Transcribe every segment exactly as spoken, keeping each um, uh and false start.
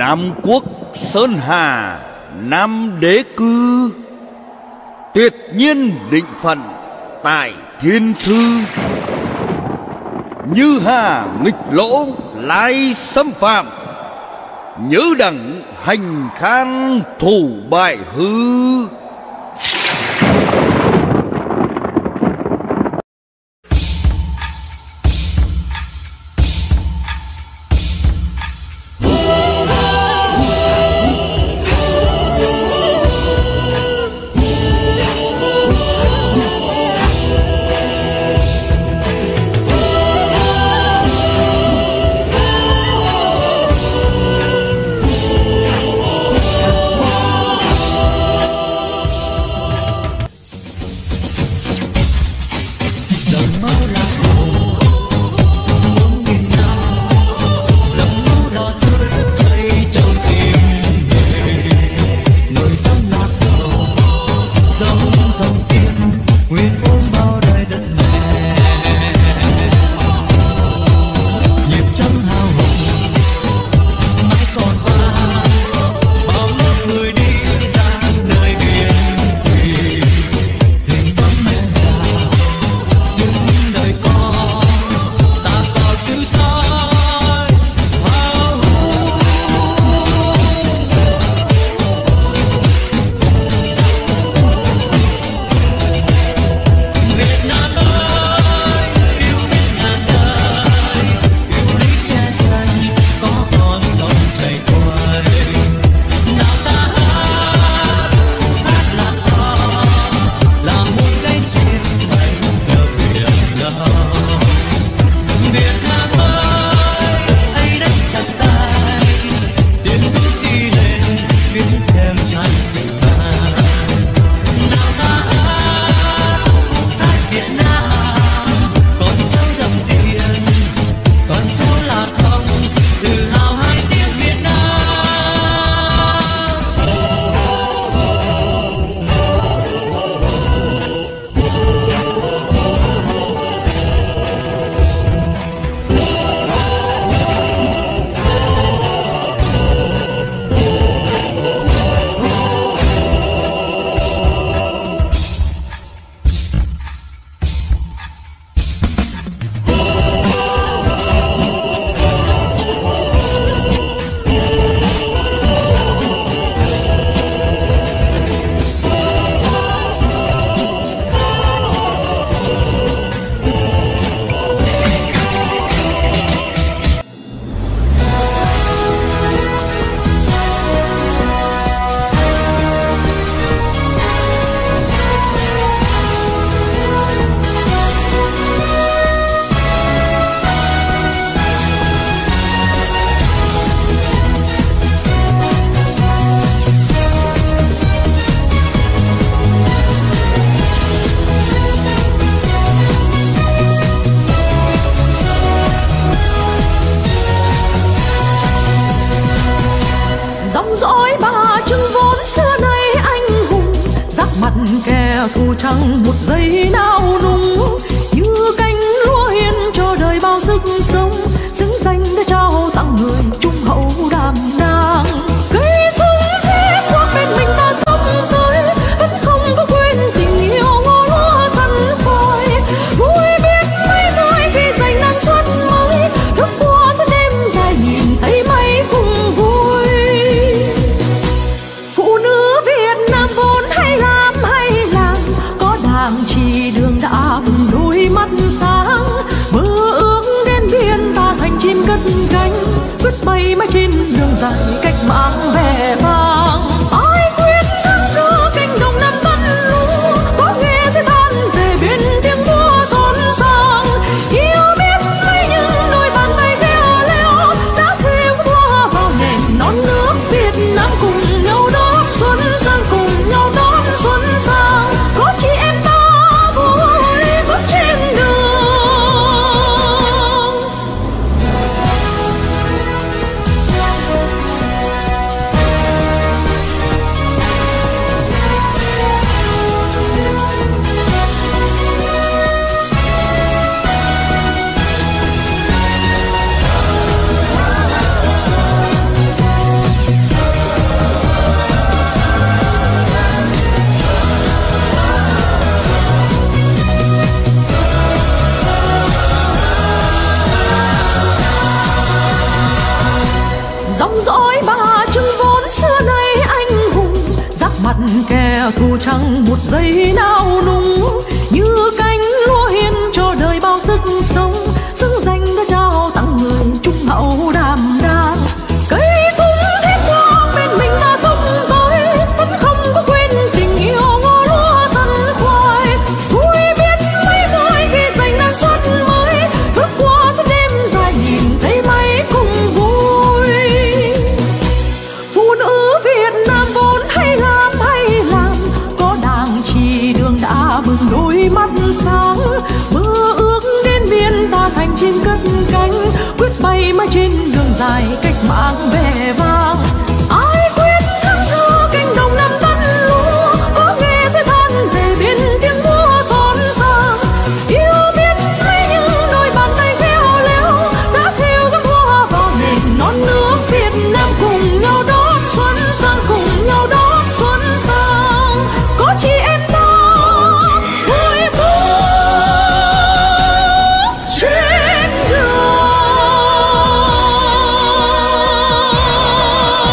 Nam quốc Sơn Hà Nam đế cư, tuyệt nhiên định phận tại thiên thư. Như hà nghịch lỗ lai xâm phạm, nhớ đẳng hành khan thủ bại hư. thù chẳng một giây nào nung, như cánh lúa hiền cho đời bao sức sống, xứng danh để trao tặng người trung hậu đảm đang. Cây súng thế qua bên mình ta sống tới, vẫn không có quên tình yêu ngô lúa săn phơi. Vui biết mấy người khi giành năng suốt mới, thức qua suốt đêm dài nhìn thấy mấy cùng vui. Phụ nữ Việt Nam vốn hay làm hay làm, có đảng chỉ đường đã bừng đôi mắt sáng. Mơ ước đến biên ta thành chim cất cánh, vứt bay mãi trên đường dài cách mạng vẻ vang. Ai quyết thắng giữa cánh đồng năm bắn lũ, có nghe sẽ than về bên tiếng múa xôn xang. Yêu biết mấy những đôi bàn tay khéo léo đã thêu hoa vào nền non nước Việt Nam, cùng nhau đón xuân sang, cùng nhau đón xuân sang. Có chị em ta vui bước trên đường. một giây nào nung như cánh lúa hiến cho đời bao sức sống, xứng danh đã trao tặng người trung hậu đảm đang. Cây súng thép qua bên mình ta sống tới, vẫn không có quên tình yêu ngô lúa sân khoai. Vui biết mấy người khi giành năng suất mới, thức qua suốt đêm dài nhìn thấy mấy cùng vui. Phụ nữ Việt Nam vốn hay làm hay làm, có đảng chỉ đường đã bừng đôi mắt sáng. Mơ ước đến biên ta thành chim cất cánh, quyết bay mãi trên đường dài cách mạng vẻ vang. Ai quyết thắng xưa cánh đồng năm tấn lúa, có nghe sẽ than về biên tiếng múa son sang. Yêu biết thấy những đôi bàn tay khéo léo đã theo gấm hoa vào nền non nước Việt Nam, cùng nhau đón xuân sang, cùng nhau đón xuân sang. Có chị em ta vui vui trên đường.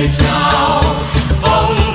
trao vòng